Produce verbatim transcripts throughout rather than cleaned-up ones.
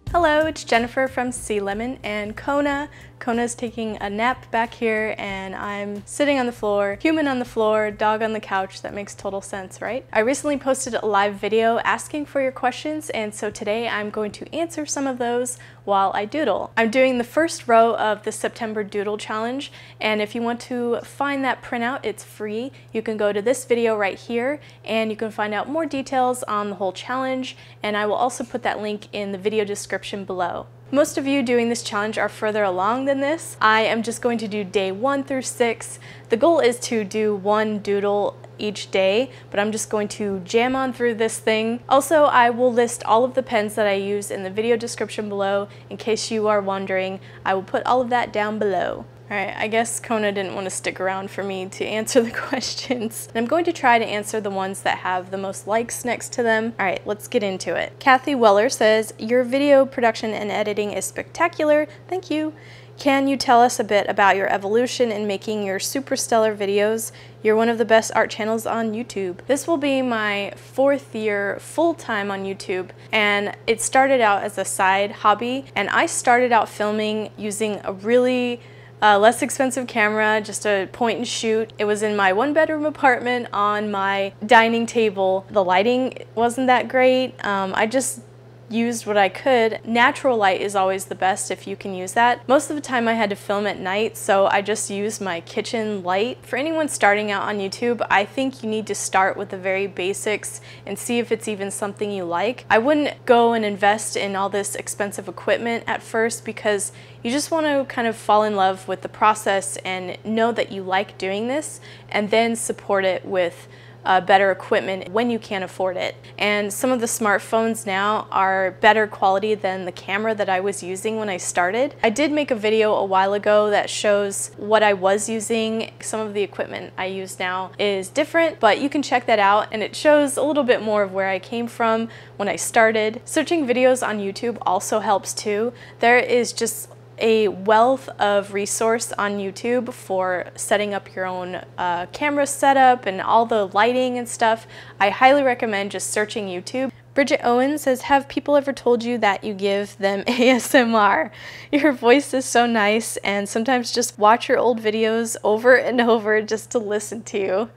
Hello, it's Jennifer from Sea Lemon and Kona. Kona's taking a nap back here and I'm sitting on the floor, human on the floor, dog on the couch. That makes total sense, right? I recently posted a live video asking for your questions, and so today I'm going to answer some of those while I doodle. I'm doing the first row of the September Doodle Challenge, and if you want to find that printout, it's free. You can go to this video right here and you can find out more details on the whole challenge, and I will also put that link in the video description below. Most of you doing this challenge are further along than this. I am just going to do day one through six. The goal is to do one doodle each day, but I'm just going to jam on through this thing. Also, I will list all of the pens that I use in the video description below in case you are wondering. I will put all of that down below. Alright, I guess Kona didn't want to stick around for me to answer the questions. And I'm going to try to answer the ones that have the most likes next to them. Alright, let's get into it. Kathy Weller says, "Your video production and editing is spectacular. Thank you. Can you tell us a bit about your evolution in making your super stellar videos? You're one of the best art channels on YouTube." This will be my fourth year full-time on YouTube, and it started out as a side hobby, and I started out filming using a really Uh, less expensive camera, just a point and shoot. It was in my one bedroom apartment on my dining table. The lighting wasn't that great. Um, I just used what I could. Natural light is always the best if you can use that. Most of the time I had to film at night, so I just used my kitchen light. For anyone starting out on YouTube, I think you need to start with the very basics and see if it's even something you like. I wouldn't go and invest in all this expensive equipment at first because you just want to kind of fall in love with the process and know that you like doing this, and then support it with Uh, better equipment when you can afford it. And some of the smartphones now are better quality than the camera that I was using when I started. I did make a video a while ago that shows what I was using. Some of the equipment I use now is different, but you can check that out, and it shows a little bit more of where I came from when I started. Searching videos on YouTube also helps too. There is just a wealth of resource on YouTube for setting up your own uh, camera setup and all the lighting and stuff. I highly recommend just searching YouTube. Bridget Owen says, "Have people ever told you that you give them A S M R? Your voice is so nice, and sometimes just watch your old videos over and over just to listen to you."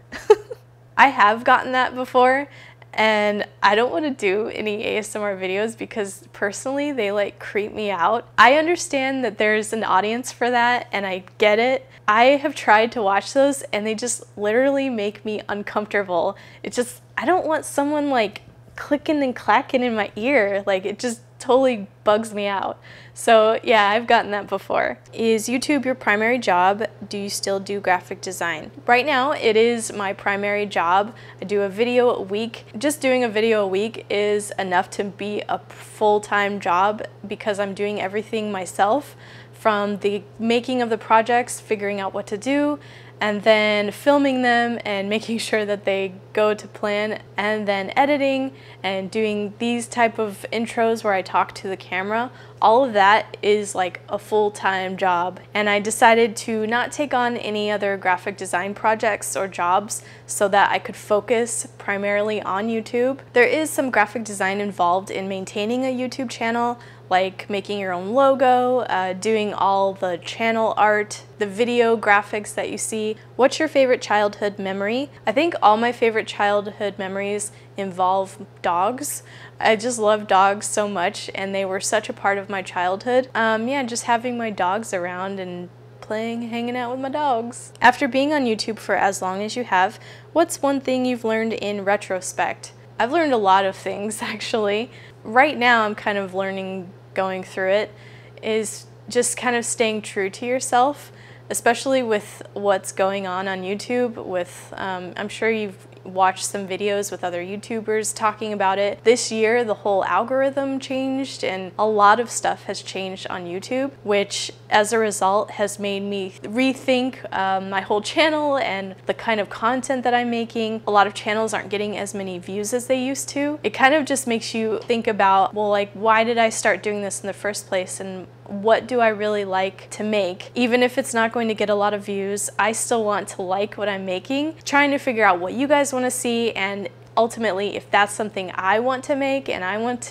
I have gotten that before, and I don't want to do any A S M R videos because personally they like creep me out. I understand that there's an audience for that and I get it. I have tried to watch those and they just literally make me uncomfortable. It's just, I don't want someone like clicking and clacking in my ear. Like, it just totally bugs me out. So yeah, I've gotten that before. Is YouTube your primary job? Do you still do graphic design? Right now, it is my primary job. I do a video a week. Just doing a video a week is enough to be a full-time job because I'm doing everything myself, from the making of the projects, figuring out what to do, and then filming them and making sure that they go to plan, and then editing and doing these type of intros where I talk to the camera. All of that is like a full-time job, and I decided to not take on any other graphic design projects or jobs so that I could focus primarily on YouTube. There is some graphic design involved in maintaining a YouTube channel, like making your own logo, uh, doing all the channel art, the video graphics that you see. What's your favorite childhood memory? I think all my favorite childhood memories involve dogs. I just love dogs so much, and they were such a part of my childhood. Um, yeah, just having my dogs around and playing, hanging out with my dogs. After being on YouTube for as long as you have, what's one thing you've learned in retrospect? I've learned a lot of things, actually. Right now, I'm kind of learning, going through it, is just kind of staying true to yourself, especially with what's going on on YouTube. With, um, I'm sure you've watched some videos with other YouTubers talking about it. This year, the whole algorithm changed and a lot of stuff has changed on YouTube, which as a result has made me rethink um, my whole channel and the kind of content that I'm making. A lot of channels aren't getting as many views as they used to. It kind of just makes you think about, well, like, why did I start doing this in the first place, and what do I really like to make? Even if it's not going to get a lot of views, I still want to like what I'm making. Trying to figure out what you guys want to see, and ultimately if that's something I want to make and I want to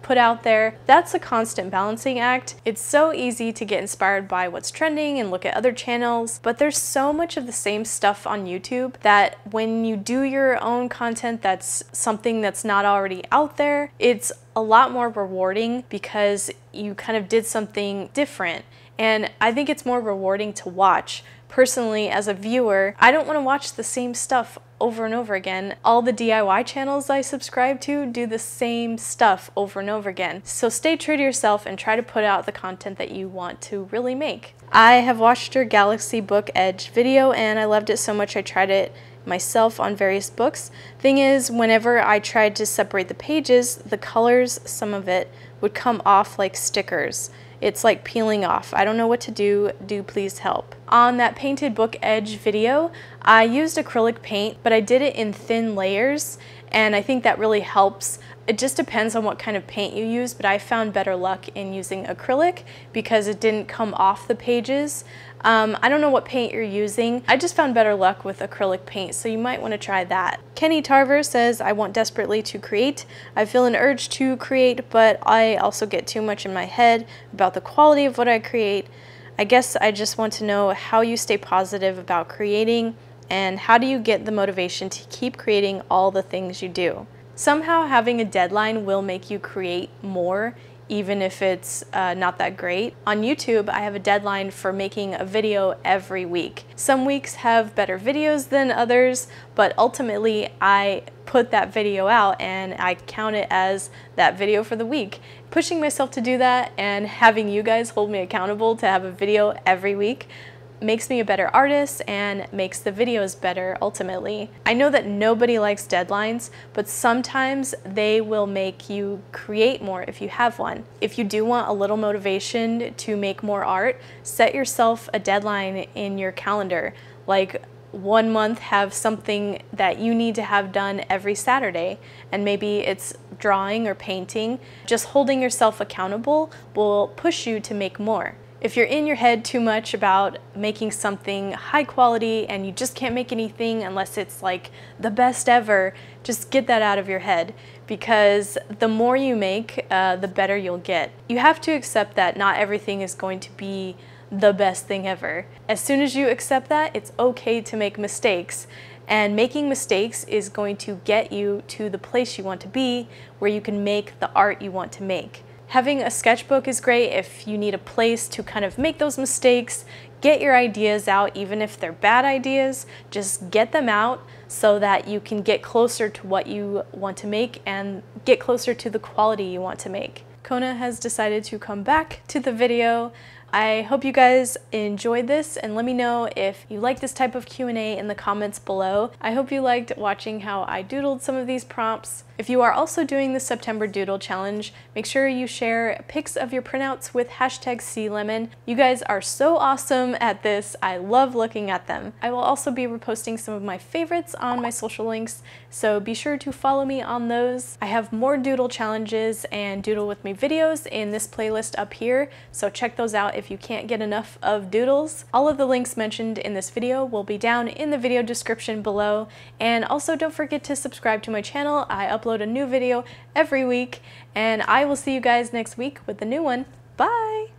put out there. That's a constant balancing act. It's so easy to get inspired by what's trending and look at other channels, but there's so much of the same stuff on YouTube that when you do your own content that's something that's not already out there, it's a lot more rewarding because you kind of did something different. And I think it's more rewarding to watch. Personally, as a viewer, I don't want to watch the same stuff over and over again. All the D I Y channels I subscribe to do the same stuff over and over again. So stay true to yourself and try to put out the content that you want to really make. I have watched your Galaxy Book Edge video and I loved it so much I tried it myself on various books. Thing is, whenever I tried to separate the pages, the colors, some of it, would come off like stickers. It's like peeling off. I don't know what to do. Do please help. On that painted book edge video, I used acrylic paint, but I did it in thin layers, and I think that really helps. It just depends on what kind of paint you use, but I found better luck in using acrylic because it didn't come off the pages. Um, I don't know what paint you're using. I just found better luck with acrylic paint, so you might want to try that. Kenny Tarver says, I want desperately to create. I feel an urge to create, but I also get too much in my head about the quality of what I create. I guess I just want to know how you stay positive about creating and how do you get the motivation to keep creating all the things you do. Somehow having a deadline will make you create more, even if it's uh, not that great. On YouTube, I have a deadline for making a video every week. Some weeks have better videos than others, but ultimately I put that video out and I count it as that video for the week. Pushing myself to do that and having you guys hold me accountable to have a video every week makes me a better artist and makes the videos better ultimately. I know that nobody likes deadlines, but sometimes they will make you create more if you have one. If you do want a little motivation to make more art, set yourself a deadline in your calendar. Like one month have something that you need to have done every Saturday, and maybe it's drawing or painting. Just holding yourself accountable will push you to make more. If you're in your head too much about making something high quality and you just can't make anything unless it's like the best ever, just get that out of your head, because the more you make, uh, the better you'll get. You have to accept that not everything is going to be the best thing ever. As soon as you accept that, it's okay to make mistakes. And making mistakes is going to get you to the place you want to be, where you can make the art you want to make. Having a sketchbook is great if you need a place to kind of make those mistakes, get your ideas out, even if they're bad ideas, just get them out so that you can get closer to what you want to make and get closer to the quality you want to make. Kona has decided to come back to the video. I hope you guys enjoyed this, and let me know if you like this type of Q and A in the comments below. I hope you liked watching how I doodled some of these prompts. If you are also doing the September Doodle Challenge, make sure you share pics of your printouts with hashtag SeaLemon. You guys are so awesome at this. I love looking at them. I will also be reposting some of my favorites on my social links, so be sure to follow me on those. I have more doodle challenges and doodle with me videos in this playlist up here, so check those out if you can't get enough of doodles. All of the links mentioned in this video will be down in the video description below, and also don't forget to subscribe to my channel. I upload a new video every week, and I will see you guys next week with a new one. Bye!